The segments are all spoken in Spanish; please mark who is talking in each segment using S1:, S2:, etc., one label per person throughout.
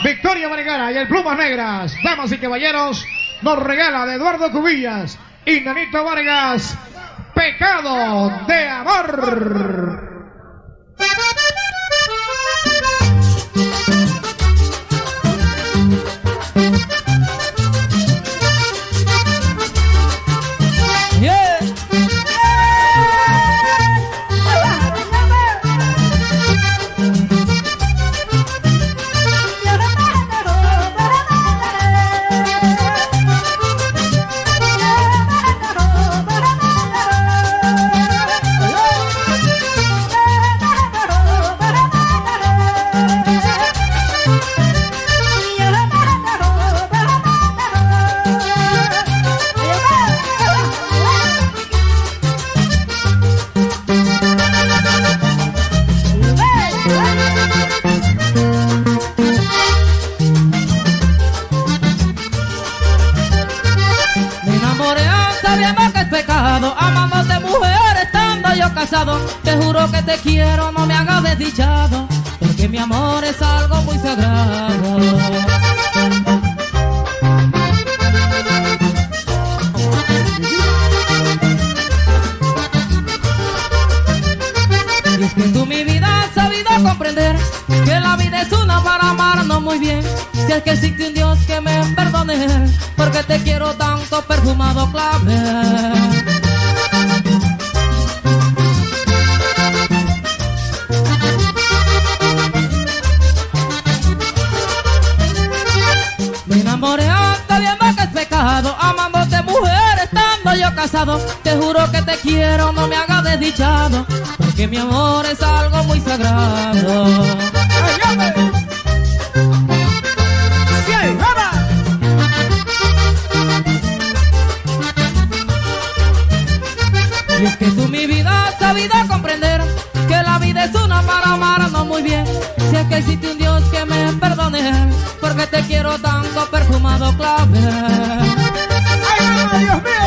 S1: Victoria Vergara y el Plumas Negras, damas y caballeros, nos regala de Eduardo Cubillas y Nanito Vargas, Pecado de Amor.
S2: Amándote mujer, estando yo casado, te juro que te quiero, no me hagas desdichado, porque mi amor es algo muy sagrado. Y es que tú mi vida has sabido comprender que la vida es una para amarnos muy bien. Si es que existe un Dios que me perdone, porque te quiero tanto, perfumado clavel. Me enamoré hasta viendo que es pecado, amándote mujer, estando yo casado. Te juro que te quiero, no me hagas desdichado, porque mi amor es algo muy sagrado. Y es que tú mi vida has sabido comprender que la vida es una para amarnos muy bien. Si es que existe un Dios que me perdone, porque te quiero tanto, perfumado clavel.
S1: ¡Ay, Dios mío!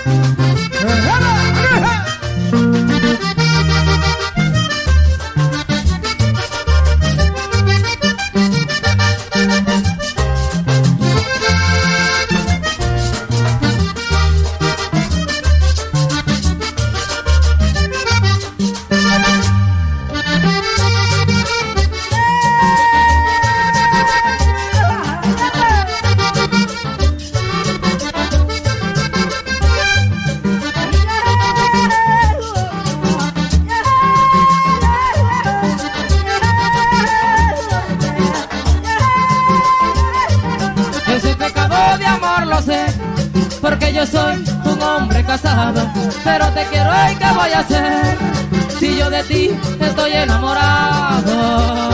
S2: Porque yo soy un hombre casado, pero te quiero y ¿qué voy a hacer? Si yo de ti estoy enamorado.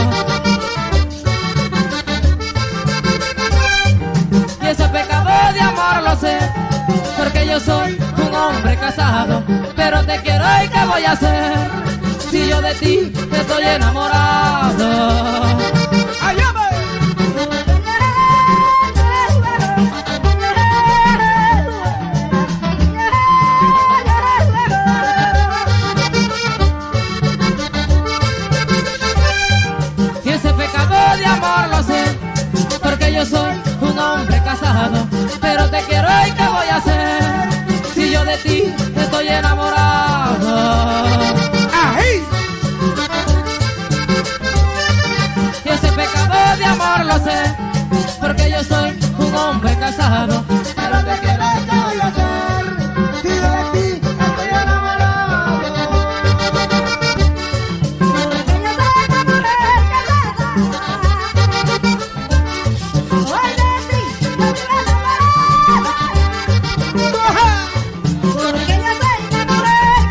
S2: Y ese pecado de amor lo sé, porque yo soy un hombre casado, pero te quiero y ¿qué voy a hacer? Si yo de ti estoy enamorado. Porque yo soy un hombre casado, pero te quiero y ¿qué voy a hacer? Si yo de ti estoy enamorado. ¡Ay! Y ese pecado de amor lo sé, porque yo soy un hombre casado, pero te quiero y ¿qué voy a hacer? Si yo de ti estoy enamorado.
S3: Porque yo soy enamorada.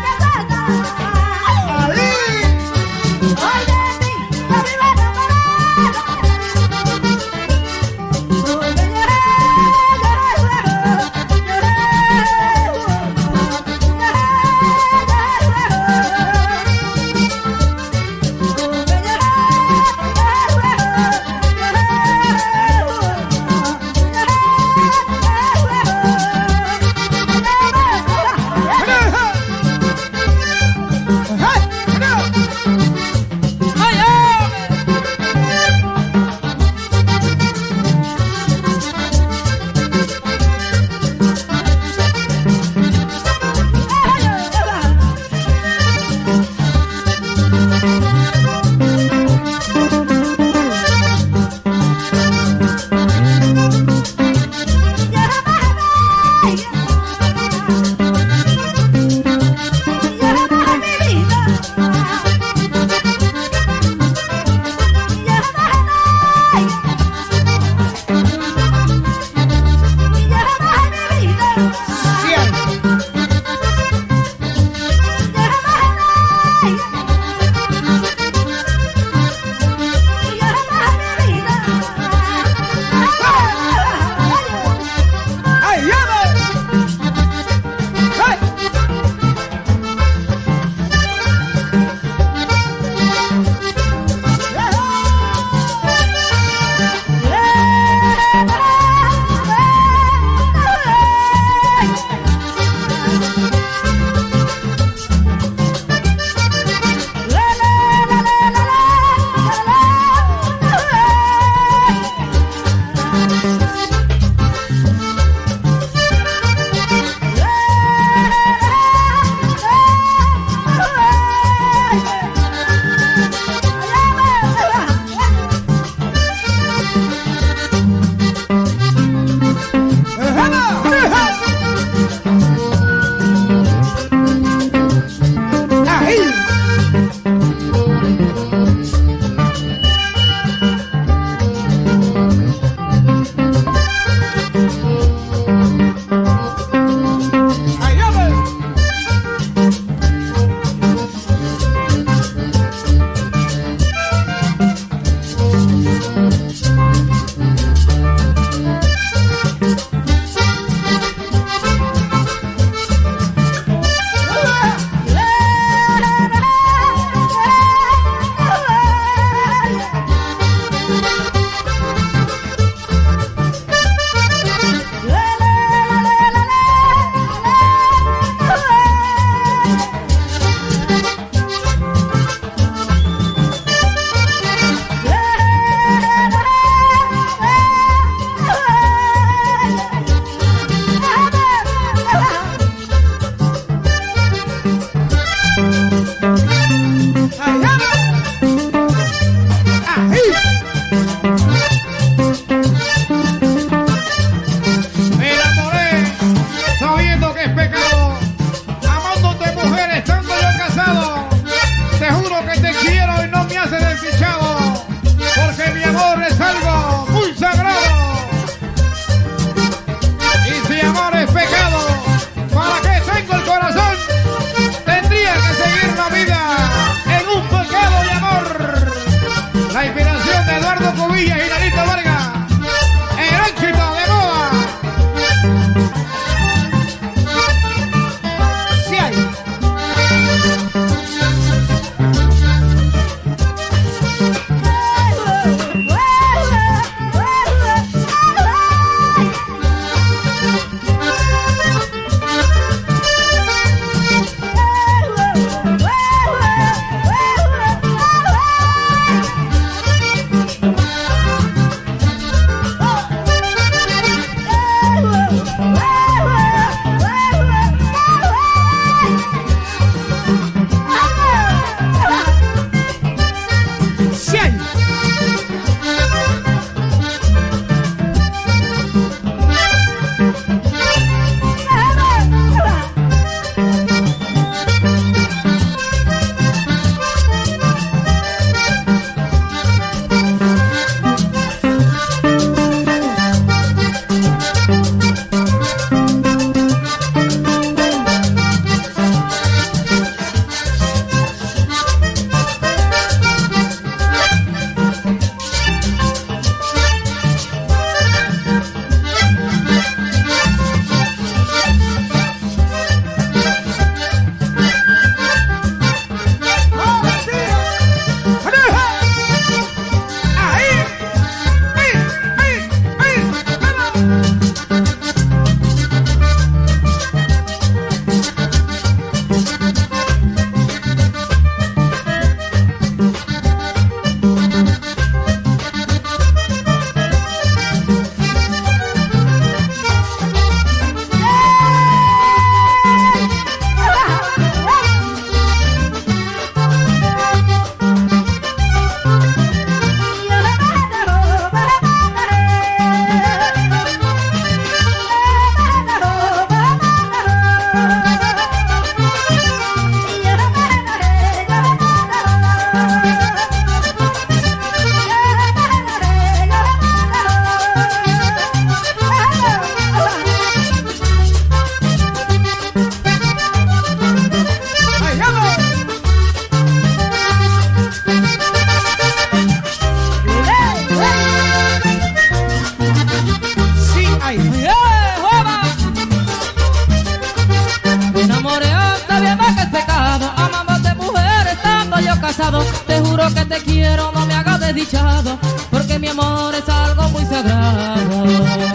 S2: desdichado, porque mi amor es algo muy sagrado.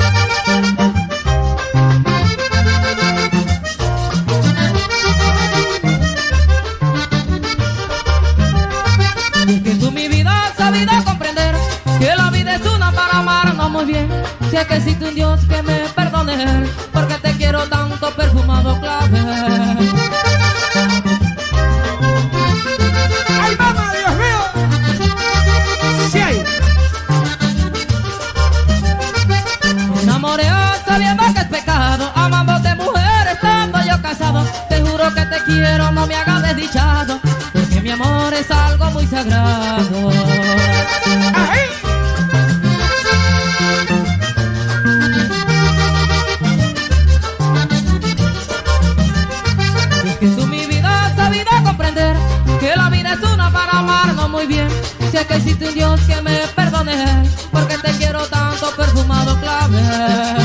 S2: Es que tú mi vida has sabido comprender que la vida es una para amarnos muy bien. Sé que existe un Dios que me perdone, porque te quiero tanto, perfumado clavel.
S1: ¡Ay, mamá, Dios mío! ¡Sí hay!
S2: Me enamoré sabiendo que es pecado, amándote mujer estando yo casado. Te juro que te quiero, no me hagas desdichado, porque mi amor es algo muy sagrado.
S1: ¡Ay!
S2: Es que tú mi vida has sabido comprender que la vida es una para amarnos muy bien. Sé que existe un Dios que me perdone, porque te quiero tanto, perfumado clavel.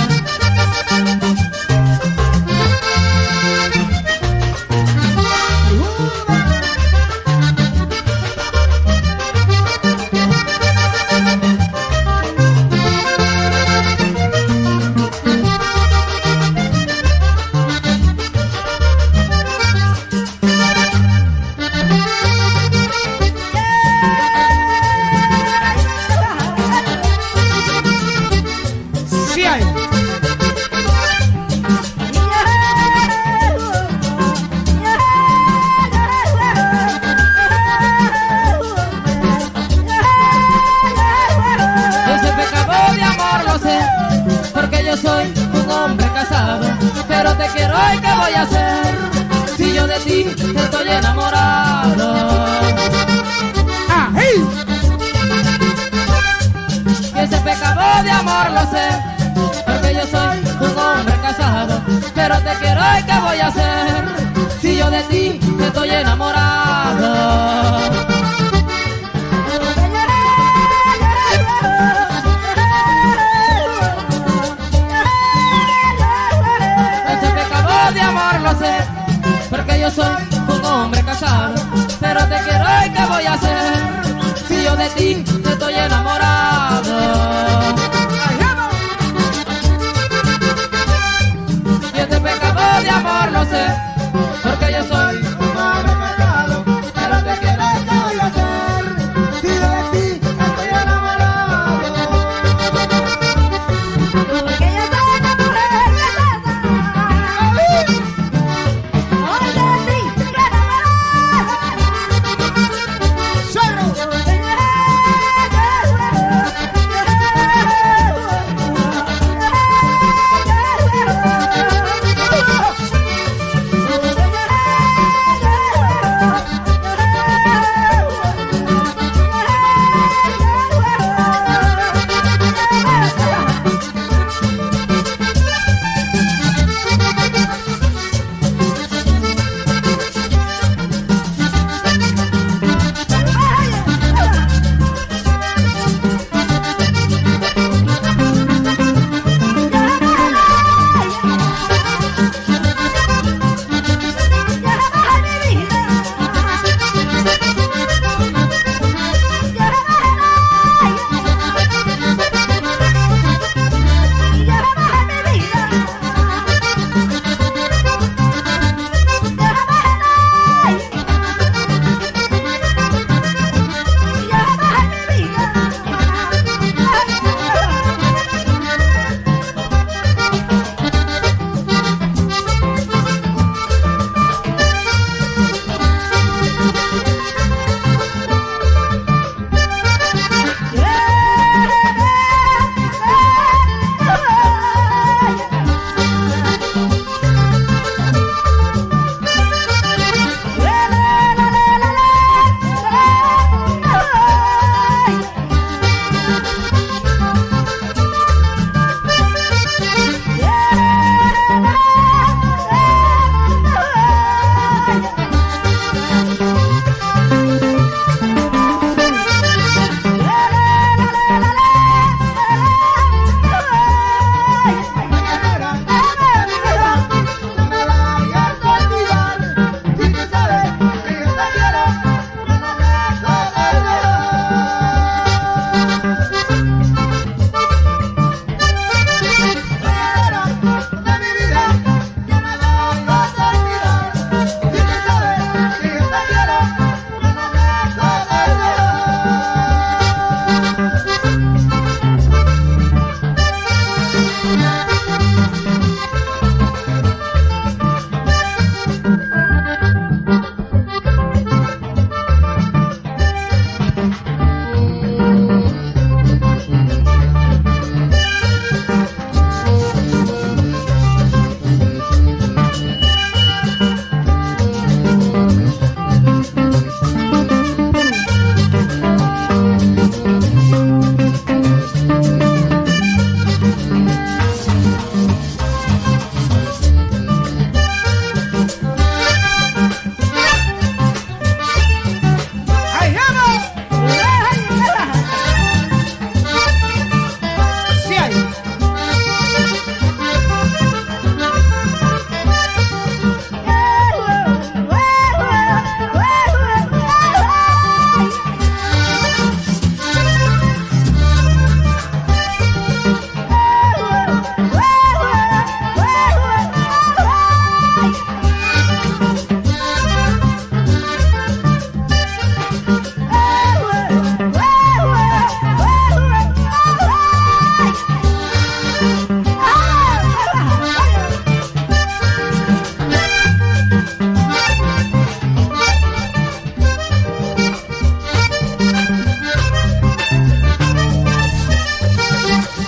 S1: ¡Sí hay!
S2: Ese pecado de amor lo sé, porque yo soy un hombre casado, pero te quiero y ¿qué voy a hacer? Si yo de ti estoy enamorado.
S1: ¡Ay!
S2: Ese pecado de amor lo sé, porque yo soy un hombre casado, pero te quiero y ¿qué voy a hacer? Si yo de ti estoy enamorado. Ese pecado de amor lo sé, porque yo soy un hombre casado, pero te quiero y ¿qué voy a hacer? Si yo de ti estoy enamorado. Y este pecado de amor lo sé, porque yo soy un hombre casado, pero te quiero y ¿qué voy a hacer? Si yo de ti estoy enamorado.
S3: Porque yo soy una mujer casada. Hoy de ti quiero enamorada.
S1: ¡Cerro!
S3: Porque yo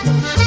S3: Thank you.